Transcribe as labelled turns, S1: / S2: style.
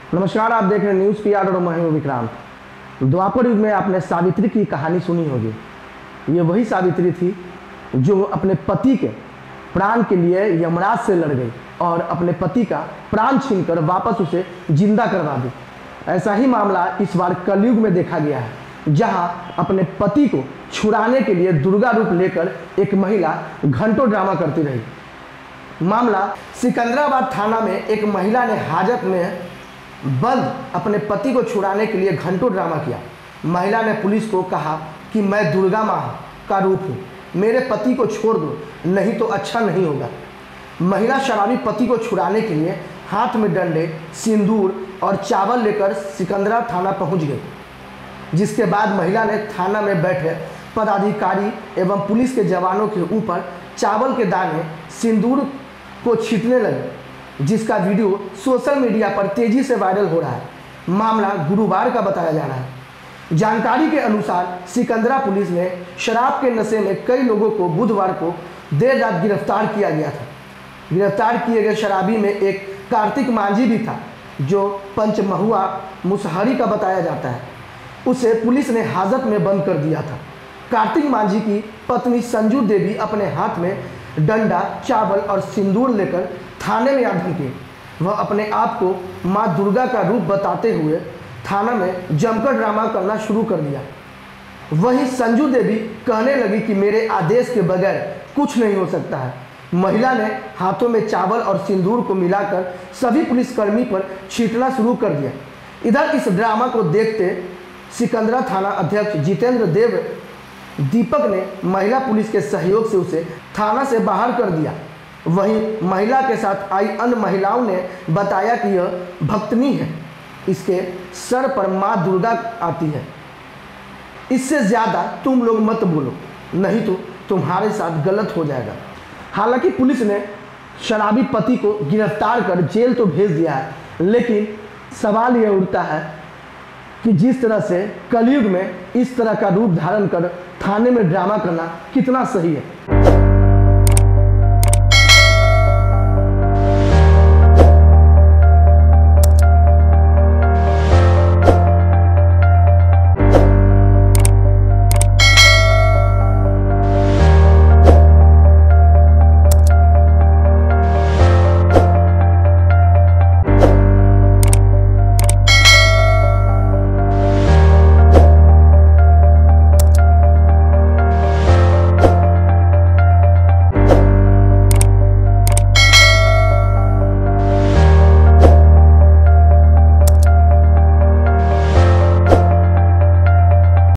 S1: नमस्कार, आप देख रहे हैं न्यूज़ पीआर और मैं हूं विक्रांत। द्वापर युग में आपने सावित्री की कहानी सुनी होगी। ये वही सावित्री थी जो अपने पति के प्राण के लिए यमराज से लड़ गई और अपने पति का प्राण छीनकर वापस उसे जिंदा करवा दी। ऐसा ही मामला इस बार कलयुग में देखा गया है, जहां अपने पति को छुड़ाने के लिए दुर्गा रूप लेकर एक महिला घंटों ड्रामा करती रही। मामला सिकंदराबाद थाना में एक महिला ने हाजत में बंद अपने पति को छुड़ाने के लिए घंटों ड्रामा किया। महिला ने पुलिस को कहा कि मैं दुर्गा माँ का रूप हूँ, मेरे पति को छोड़ दो, नहीं तो अच्छा नहीं होगा। महिला शराबी पति को छुड़ाने के लिए हाथ में डंडे, सिंदूर और चावल लेकर सिकंदरा थाना पहुँच गई। जिसके बाद महिला ने थाना में बैठे पदाधिकारी एवं पुलिस के जवानों के ऊपर चावल के दाने, सिंदूर को छींटने लगे, जिसका वीडियो सोशल मीडिया पर तेजी से वायरल हो रहा है। मामला गुरुवार का बताया जा रहा है। जानकारी के अनुसार सिकंदरा पुलिस ने शराब के नशे में कई लोगों को बुधवार को देर रात गिरफ्तार किया गया था। गिरफ्तार किए गए शराबी में एक कार्तिक मांझी भी था, जो पंचमहुआ मुसहरी का बताया जाता है। उसे पुलिस ने हाजत में बंद कर दिया था। कार्तिक मांझी की पत्नी संजू देवी अपने हाथ में डंडा, चावल और सिंदूर लेकर थाने में आ धमकी। वह अपने आप को मां दुर्गा का रूप बताते हुए थाना में जमकर ड्रामा करना शुरू कर दिया। वहीं संजू देवी कहने लगी कि मेरे आदेश के बगैर कुछ नहीं हो सकता है। महिला ने हाथों में चावल और सिंदूर को मिलाकर सभी पुलिसकर्मी पर छींटना शुरू कर दिया। इधर इस ड्रामा को देखते सिकंदरा थाना अध्यक्ष जितेंद्र देव दीपक ने महिला पुलिस के सहयोग से उसे थाना से बाहर कर दिया। वहीं महिला के साथ आई अन्य महिलाओं ने बताया कि यह भक्तनी है, इसके सर पर मां दुर्गा आती है, इससे ज़्यादा तुम लोग मत बोलो, नहीं तो तुम्हारे साथ गलत हो जाएगा। हालांकि पुलिस ने शराबी पति को गिरफ्तार कर जेल तो भेज दिया है, लेकिन सवाल यह उठता है कि जिस तरह से कलयुग में इस तरह का रूप धारण कर थाने में ड्रामा करना कितना सही है।